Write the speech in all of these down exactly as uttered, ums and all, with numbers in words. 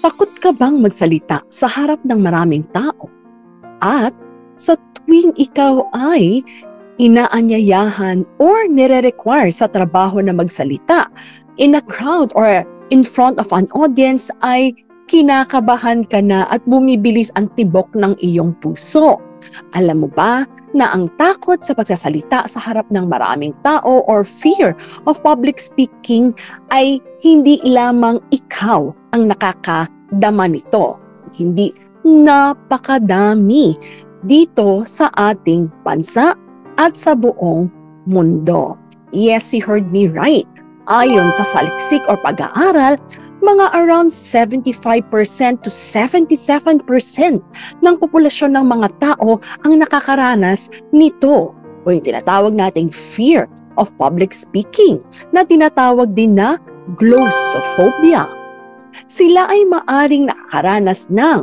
Takot ka bang magsalita sa harap ng maraming tao? At sa tuwing ikaw ay inaanyayahan or nire-require sa trabaho na magsalita in a crowd or in front of an audience, ay kinakabahan ka na at bumibilis ang tibok ng iyong puso. Alam mo ba na ang takot sa pagsasalita sa harap ng maraming tao or fear of public speaking ay hindi lamang ikaw ang nakakadama nito. Hindi, napakadami dito sa ating bansa at sa buong mundo. Yes, you heard me right. Ayon sa saliksik or pag-aaral, mga around seventy-five percent to seventy-seven percent ng populasyon ng mga tao ang nakakaranas nito o yung tinatawag nating fear of public speaking na tinatawag din na glossophobia. Sila ay maaring nakakaranas ng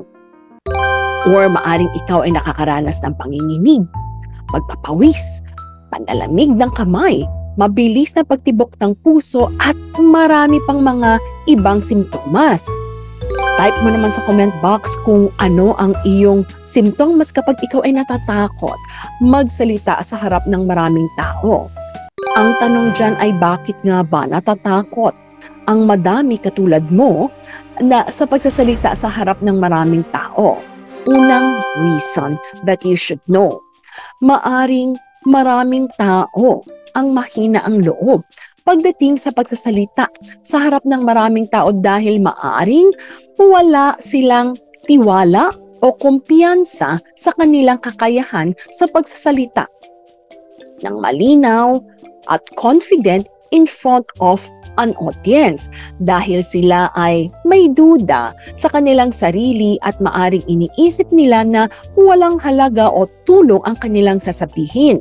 or maaring ikaw ay nakakaranas ng panginginig, pagpapawis, panlalamig ng kamay, mabilis na pagtibok ng puso at marami pang mga ibang simptomas. Type mo naman sa comment box kung ano ang iyong simptomas kapag ikaw ay natatakot magsalita sa harap ng maraming tao. Ang tanong dyan ay bakit nga ba natatakot ang madami katulad mo na sa pagsasalita sa harap ng maraming tao? Unang reason that you should know, maaring maraming tao ang mahina ang loob pagdating sa pagsasalita sa harap ng maraming tao dahil maaring wala silang tiwala o kumpiyansa sa kanilang kakayahan sa pagsasalita ng malinaw at confident in front of an audience dahil sila ay may duda sa kanilang sarili at maaring iniisip nila na walang halaga o tulong ang kanilang sasabihin.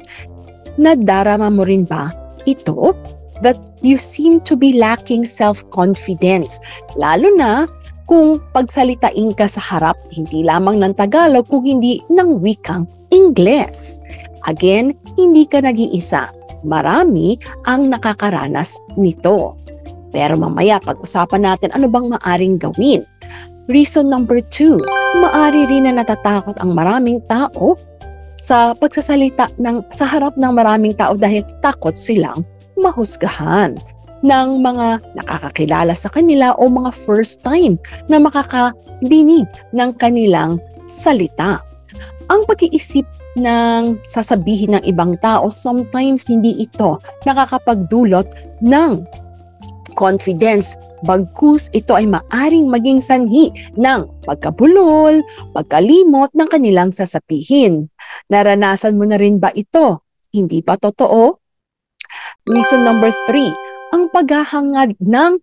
Nadarama mo rin ba ito? That you seem to be lacking self-confidence. Lalo na kung pagsalitain ka sa harap, hindi lamang ng Tagalog, kung hindi ng wikang Ingles. Again, hindi ka nag-iisa. Marami ang nakakaranas nito. Pero mamaya, pag-usapan natin ano bang maaring gawin. Reason number two, maari rin na natatakot ang maraming tao sa pagsasalita ng, sa harap ng maraming tao dahil takot silang mahusgahan ng mga nakakakilala sa kanila o mga first time na makakadinig ng kanilang salita. Ang pag-iisip ng sasabihin ng ibang tao, sometimes hindi ito nakakapagdulot ng confidence. Bagkus ito ay maaring maging sanhi ng pagkabulol, pagkalimot ng kanilang sasabihin. Naranasan mo na rin ba ito? Hindi pa totoo? Reason number three, ang paghahangad ng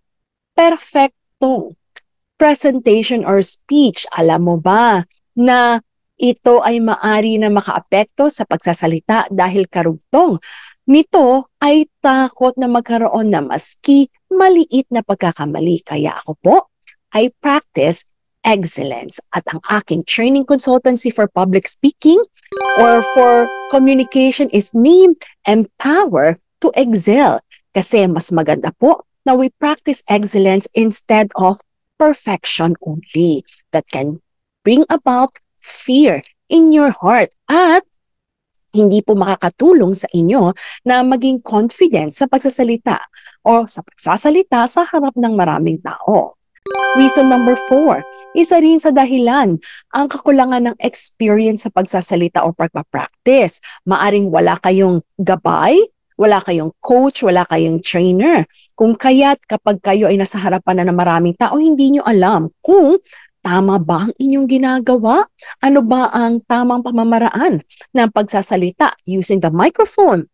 perfectong presentation or speech. Alam mo ba na ito ay maari na makaapekto sa pagsasalita dahil karugtong nito ay takot na magkaroon na maski maliit na pagkakamali. Kaya ako po ay practice excellence at ang aking training consultancy for public speaking or for communication is named Empower to Excel. Kasi mas maganda po na we practice excellence instead of perfection only. That can bring about fear in your heart at hindi po makakatulong sa inyo na maging confident sa pagsasalita o sa pagsasalita sa harap ng maraming tao. Reason number four, isa rin sa dahilan ang kakulangan ng experience sa pagsasalita o pagpapractice. Maaring wala kayong gabay, wala kayong coach, wala kayong trainer. Kung kaya't kapag kayo ay nasa harapan na ng maraming tao, hindi nyo alam kung tama ba ang inyong ginagawa? Ano ba ang tamang pamamaraan ng pagsasalita using the microphone,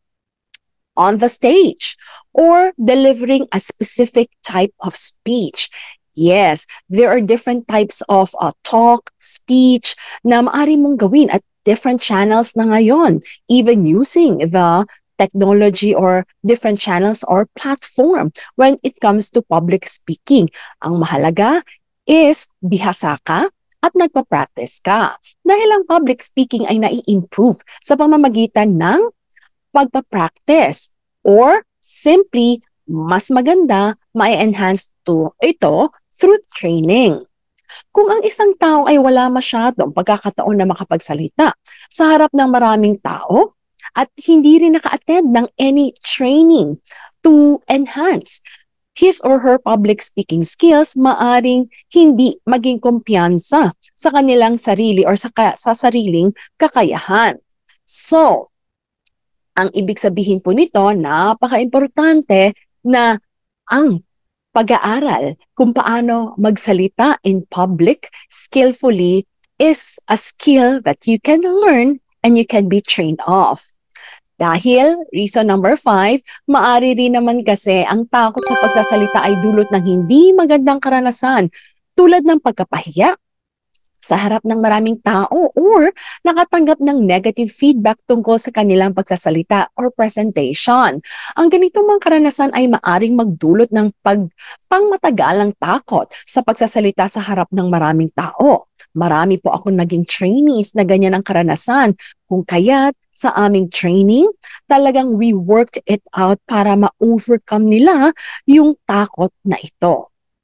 on the stage, or delivering a specific type of speech? Yes, there are different types of uh, talk, speech na maaari mong gawin at different channels na ngayon, even using the technology or different channels or platform when it comes to public speaking. Ang mahalaga is bihasa ka at nagpa-practice ka. Dahil ang public speaking ay nai-improve sa pamamagitan ng pagpa-practice or simply mas maganda, ma-enhance to ito through training. Kung ang isang tao ay wala masyadong pagkakataon na makapagsalita sa harap ng maraming tao at hindi rin naka-attend ng any training to enhance his or her public speaking skills, maaring hindi maging kumpiyansa sa kanilang sarili or sa, sa sariling kakayahan. So, ang ibig sabihin po nito, napaka-importante na ang pag-aaral kung paano magsalita in public skillfully is a skill that you can learn and you can be trained off. Dahil, reason number five, maari rin naman kasi ang takot sa pagsasalita ay dulot ng hindi magandang karanasan tulad ng pagkapahiya sa harap ng maraming tao or nakatanggap ng negative feedback tungkol sa kanilang pagsasalita or presentation. Ang ganitong mga karanasan ay maaring magdulot ng pag pangmatagalang takot sa pagsasalita sa harap ng maraming tao. Marami po akong naging trainees na ganyan ang karanasan. Kung kaya't sa aming training, talagang we worked it out para ma-overcome nila yung takot na ito.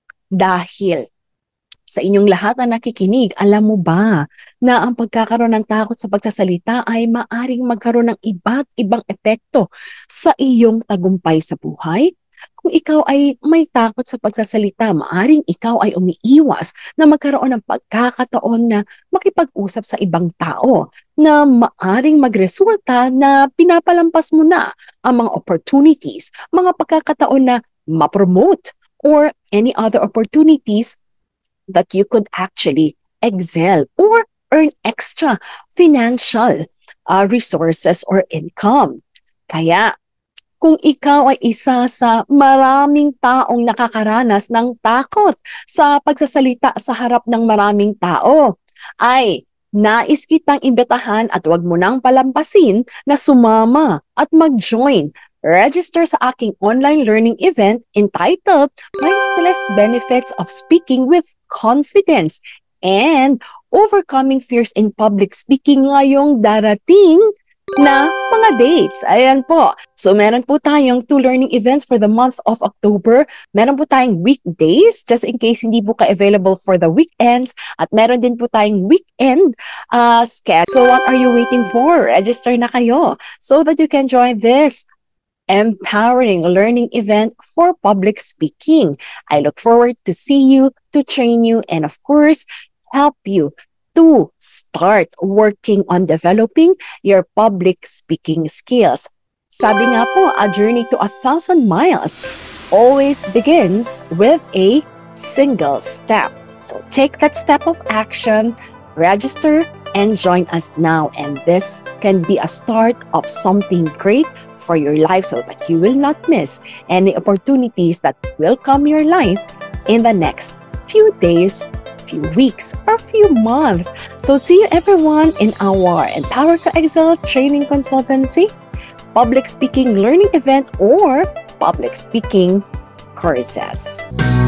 Dahil sa inyong lahat na nakikinig, alam mo ba na ang pagkakaroon ng takot sa pagsasalita ay maaring magkaroon ng iba't ibang epekto sa iyong tagumpay sa buhay? Kung ikaw ay may takot sa pagsasalita, maaring ikaw ay umiiwas na magkaroon ng pagkakataon na makipag-usap sa ibang tao na maaring magresulta na pinapalampas mo na ang mga opportunities, mga pagkakataon na ma-promote or any other opportunities that you could actually excel or earn extra financial uh, resources or income. Kaya, kung ikaw ay isa sa maraming taong nakakaranas ng takot sa pagsasalita sa harap ng maraming tao, ay nais kitang imbitahan at huwag mo nang palampasin na sumama at mag-join. Register sa aking online learning event entitled Priceless Benefits of Speaking with Confidence and Overcoming Fears in Public Speaking ngayong darating na mga dates. Ayan po. So meron po tayong two learning events for the month of October. Meron po tayong weekdays just in case hindi po ka-available for the weekends. At meron din po tayong weekend uh, schedule. So what are you waiting for? Register na kayo so that you can join this empowering learning event for public speaking. I look forward to see you, to train you, and of course, help you to start working on developing your public speaking skills. Sabi nga po, a journey to a thousand miles always begins with a single step. So take that step of action, register, and join us now. And this can be a start of something great for your life so that you will not miss any opportunities that will come your life in the next few days, few weeks, or few months. So see you everyone in our Empower to Excel Training Consultancy, Public Speaking Learning Event, or Public Speaking Courses.